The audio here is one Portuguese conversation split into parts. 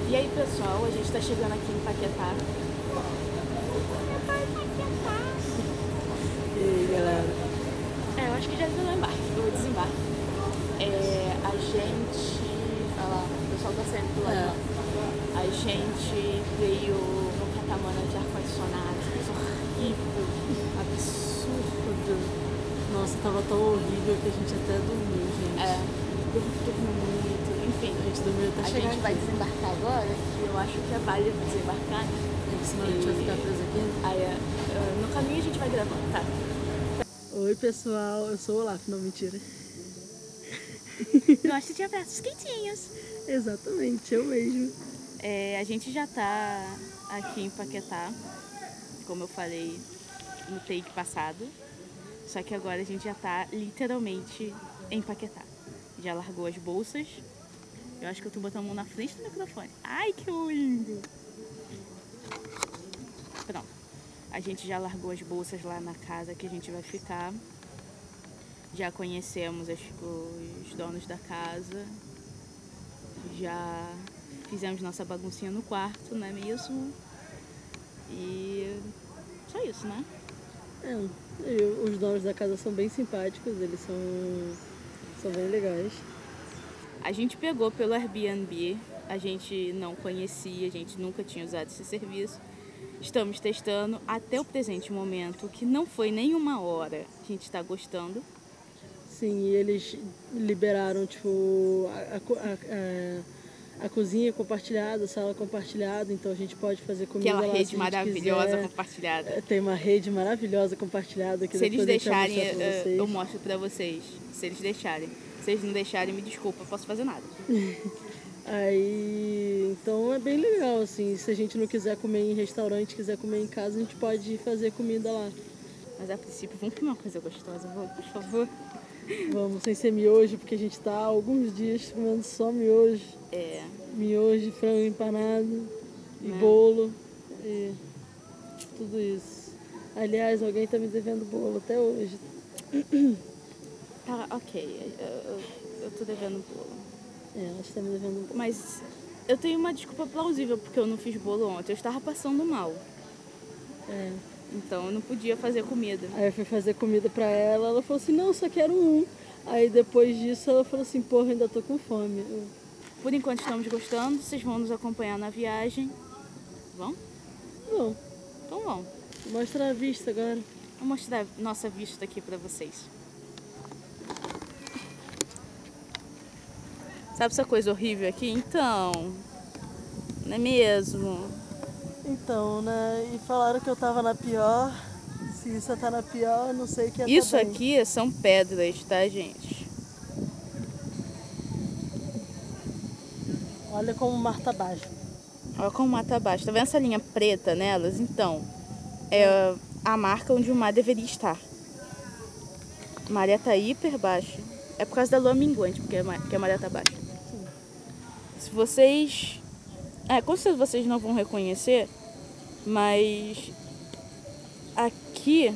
E aí pessoal, a gente tá chegando aqui em Paquetá. E aí galera? Eu acho que já desembarque, eu desembarque. A gente. Olha lá, o pessoal tá saindo do lado. A gente veio no catamarã de ar-condicionado, horrível, absurdo. Nossa, tava tão horrível que a gente até dormiu, gente. Dormiu muito, enfim. A gente dormiu até A chegar gente vai aqui. desembarcar agora, que eu acho que é válido desembarcar, né? Senão a gente vai ficar preso aqui. No caminho a gente vai gravando, tá? Oi pessoal, eu sou o Olaf, não, mentira. Gosto de abraços quentinhos. Exatamente, eu mesmo. A gente já tá aqui em Paquetá, como eu falei no take passado. Só que agora a gente já tá literalmente em Paquetá. Já largou as bolsas. Eu acho que eu tô botando a mão na frente do microfone. Ai, que lindo! Pronto. A gente já largou as bolsas lá na casa que a gente vai ficar. Já conhecemos os donos da casa. Já fizemos nossa baguncinha no quarto, não é mesmo? E só isso, né? Os donos da casa são bem simpáticos, eles são bem legais. A gente pegou pelo Airbnb, a gente não conhecia, a gente nunca tinha usado esse serviço. Estamos testando até o presente momento, que não foi nem uma hora, a gente está gostando. Sim, e eles liberaram, tipo, a cozinha compartilhada, a sala compartilhada, então a gente pode fazer comida Aquela lá rede se a gente maravilhosa quiser. compartilhada. Tem uma rede maravilhosa compartilhada que Se eles depois a gente vai deixarem, mostrar pra vocês. eu mostro pra vocês. Se eles deixarem. Se eles não deixarem, me desculpa, eu posso fazer nada. Aí, então é bem legal, assim, se a gente não quiser comer em restaurante, quiser comer em casa, a gente pode fazer comida lá. Mas a princípio, vamos comer uma coisa gostosa, vamos, por favor. Vamos, sem ser miojo, porque a gente tá há alguns dias comendo só miojo. Miojo, frango empanado, e bolo, e tudo isso. Aliás, alguém tá me devendo bolo até hoje. Tá, ok, eu tô devendo bolo. Ela está me devendo bolo. Mas eu tenho uma desculpa plausível, porque eu não fiz bolo ontem, eu estava passando mal. Então eu não podia fazer comida. Aí eu fui fazer comida pra ela falou assim, não, só quero um. Aí depois disso ela falou assim, porra, ainda tô com fome. Por enquanto estamos gostando, vocês vão nos acompanhar na viagem. Vão? Bom. Então vão. Mostra a vista agora. Vou mostrar nossa vista aqui pra vocês. Sabe essa coisa horrível aqui? Então, não é mesmo? Então, né? E falaram que eu tava na pior. Se isso tá na pior, não sei o que é. Isso aqui são pedras, tá, gente? Olha como o mar tá baixo. Olha como o mar tá baixo. Tá vendo essa linha preta nelas? Então, é a marca onde o mar deveria estar. A maré tá hiper baixa. É por causa da lua minguante, porque a maré tá baixa. Sim. Se vocês... com certeza vocês não vão reconhecer, mas aqui,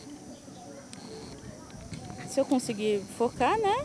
se eu conseguir focar, né?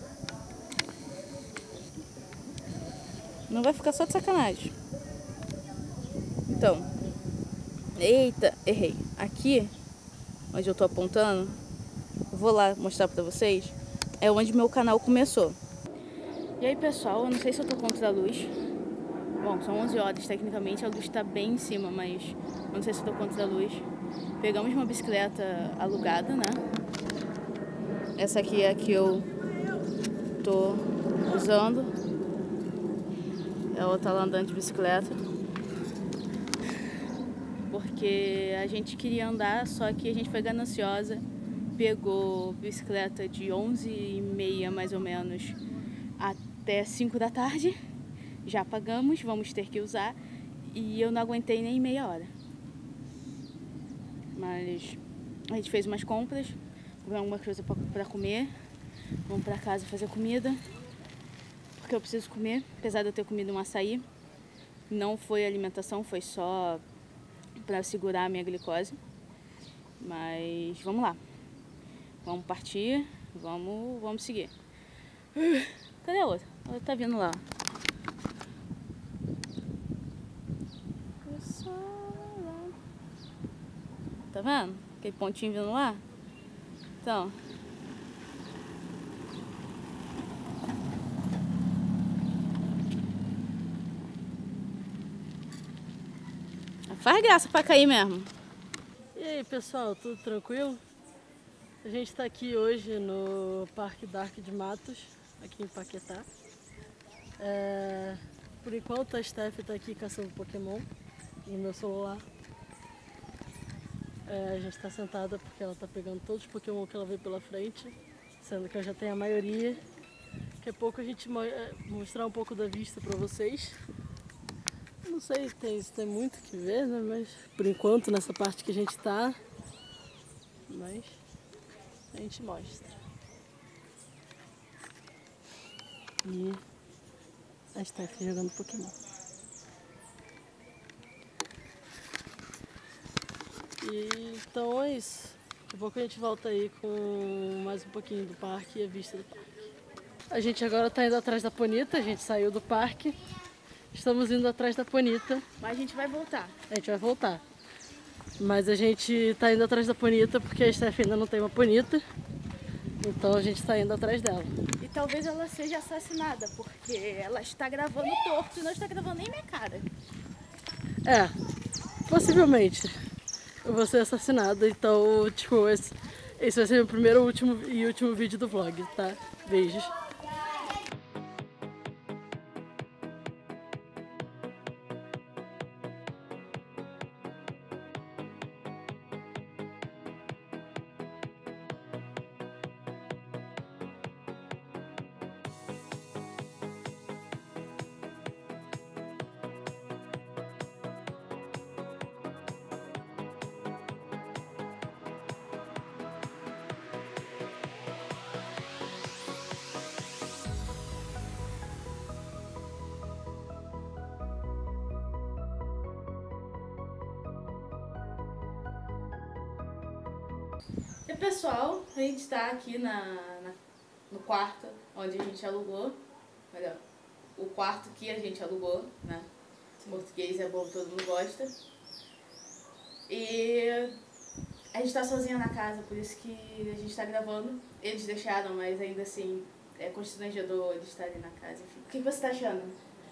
Não vai ficar só de sacanagem. Então, eita, errei. Aqui, onde eu tô apontando, eu vou lá mostrar pra vocês, é onde meu canal começou. E aí, pessoal, eu não sei se eu tô contra a luz. Bom, são 11 horas, tecnicamente a luz tá bem em cima, mas eu não sei se eu tô contra a luz. Pegamos uma bicicleta alugada, né? Essa aqui é a que eu tô usando. Ela tá lá andando de bicicleta. Porque a gente queria andar, só que a gente foi gananciosa. Pegou bicicleta de 11h30, mais ou menos, até 5 da tarde. Já pagamos, vamos ter que usar. E eu não aguentei nem meia hora. Mas a gente fez umas compras. Compramos alguma coisa pra comer. Vamos pra casa fazer comida. Porque eu preciso comer. Apesar de eu ter comido um açaí. Não foi alimentação, foi só pra segurar a minha glicose. Mas vamos lá. Vamos partir. Vamos seguir. Cadê a outra? Ela tá vindo lá. Tá vendo? Aquele pontinho vindo lá. Então... faz graça pra cair mesmo. E aí, pessoal, tudo tranquilo? A gente está aqui hoje no Parque Dark de Matos, aqui em Paquetá. Por enquanto a Steph está aqui caçando Pokémon no meu celular. A gente está sentada porque ela está pegando todos os Pokémon que ela vê pela frente, sendo que eu já tenho a maioria. Daqui a pouco a gente mostrar um pouco da vista para vocês. Não sei se tem muito que ver, né? Mas por enquanto nessa parte que a gente tá, mas a gente mostra. E a Steph jogando Pokémon. E então é isso. Daqui a pouco a gente volta aí com mais um pouquinho do parque e a vista do parque. A gente agora tá indo atrás da Ponita, a gente saiu do parque. Estamos indo atrás da Ponita. Mas a gente vai voltar. A gente vai voltar. Mas a gente tá indo atrás da Ponita porque a Steph ainda não tem uma Ponita. Então a gente tá indo atrás dela. E talvez ela seja assassinada, porque ela está gravando torto e não está gravando nem minha cara. Possivelmente eu vou ser assassinada. Então, tipo, esse vai ser o primeiro e último vídeo do vlog, tá? Beijos. E pessoal, a gente está aqui no quarto onde a gente alugou. Olha, o quarto que a gente alugou, né? Português é bom, todo mundo gosta. E a gente tá sozinha na casa, por isso que a gente tá gravando. Eles deixaram, mas ainda assim é constrangedor eles estarem na casa. Enfim. O que você tá achando?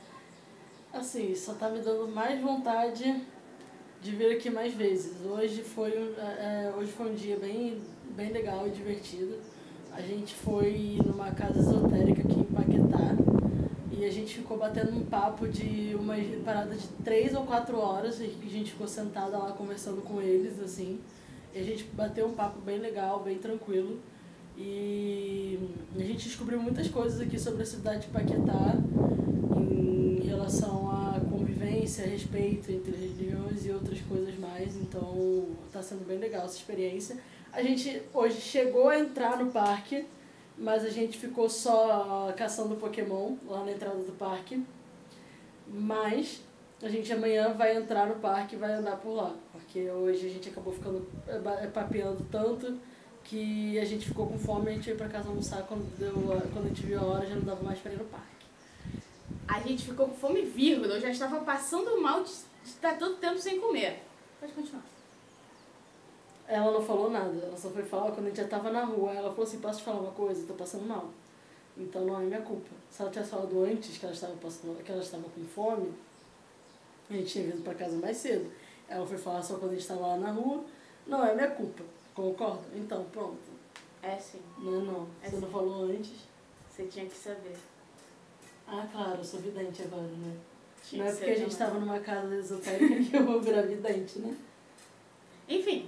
Assim, só tá me dando mais vontade de vir aqui mais vezes. Hoje foi um dia bem legal e divertido. A gente foi numa casa esotérica aqui em Paquetá e a gente ficou batendo um papo de uma parada de 3 ou 4 horas e a gente ficou sentada lá conversando com eles, assim. E a gente bateu um papo bem legal, bem tranquilo. E a gente descobriu muitas coisas aqui sobre a cidade de Paquetá em relação à convivência, respeito entre religiões e outras coisas mais. Então tá sendo bem legal essa experiência. A gente hoje chegou a entrar no parque, mas a gente ficou só caçando Pokémon lá na entrada do parque. Mas a gente amanhã vai entrar no parque e vai andar por lá, porque hoje a gente acabou ficando papeando tanto que a gente ficou com fome e a gente veio pra casa almoçar. Quando a gente viu a hora já não dava mais pra ir no parque. A gente ficou com fome, vírgula. Eu já estava passando mal de estar todo tempo sem comer. Pode continuar. Ela não falou nada, ela só foi falar quando a gente já tava na rua. Ela falou assim, posso te falar uma coisa? Eu tô passando mal. Então não é minha culpa. Se ela tivesse falado antes que ela estava com fome, a gente tinha vindo pra casa mais cedo. Ela foi falar só quando a gente estava lá na rua. Não é minha culpa. Concorda? Então, pronto. É sim. Não. Você não falou antes? Você tinha que saber. Ah, claro, eu sou vidente agora, né? Tinha não é que porque a gente estava numa casa esotérica que eu vou virar vidente, né? Enfim,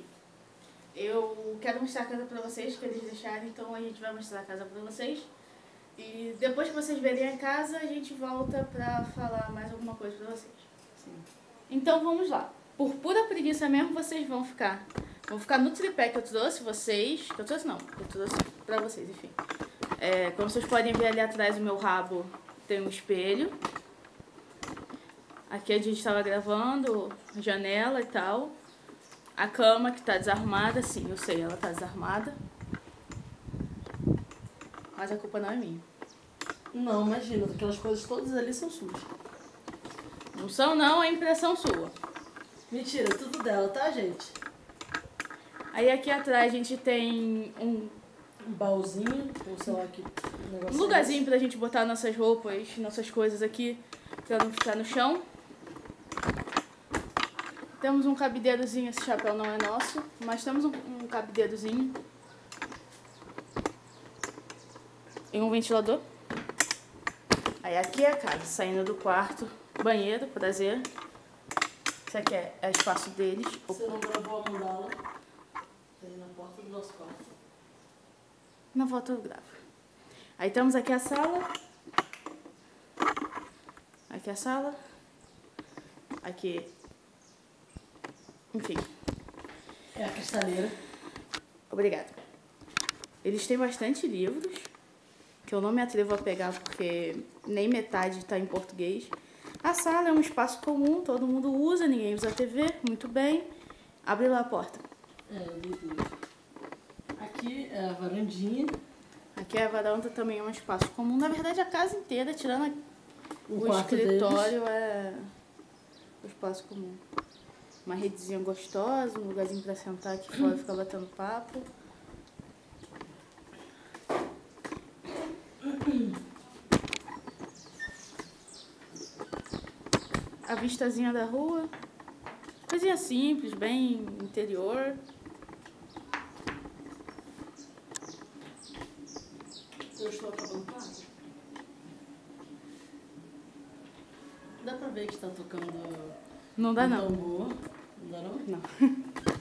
eu quero mostrar a casa pra vocês, que eles deixaram, então a gente vai mostrar a casa pra vocês. E depois que vocês verem a casa, a gente volta pra falar mais alguma coisa pra vocês. Sim. Então vamos lá. Por pura preguiça mesmo, vocês vão ficar no tripé que eu trouxe vocês. Que eu trouxe não, eu trouxe pra vocês, enfim. Como vocês podem ver ali atrás do meu rabo, tem um espelho. Aqui a gente estava gravando, janela e tal. A cama que tá desarrumada, sim, eu sei, ela tá desarrumada. Mas a culpa não é minha. Não, imagina, aquelas coisas todas ali são sujas. Não são não, é impressão sua. Mentira, tudo dela, tá, gente? Aí aqui atrás a gente tem um baúzinho, ou sei lá que negócio. Um lugarzinho pra gente botar nossas roupas, nossas coisas aqui, pra não ficar no chão. Temos um cabideirozinho, esse chapéu não é nosso, mas temos um cabideirozinho. E um ventilador. Aí aqui é a casa, saindo do quarto, banheiro, prazer. Isso aqui é o espaço deles. Você não gravou a mandala? Tem na porta do nosso quarto. Na volta eu gravo. Aí temos aqui a sala. Aqui a sala. Aqui. Enfim. É a cristaleira. Obrigada. Eles têm bastante livros, que eu não me atrevo a pegar porque nem metade está em português. A sala é um espaço comum, todo mundo usa, ninguém usa a TV, muito bem. Abre lá a porta. Aqui é a varandinha. Aqui a varanda também é um espaço comum. Na verdade, a casa inteira, tirando o escritório, deles. É o espaço comum. Uma redezinha gostosa, um lugarzinho pra sentar aqui fora e ficar batendo papo. A vistazinha da rua. Coisinha simples, bem interior. Eu estou acabando com água. Dá pra ver que está tocando não dá, não. Tambor. Não dá não? Não.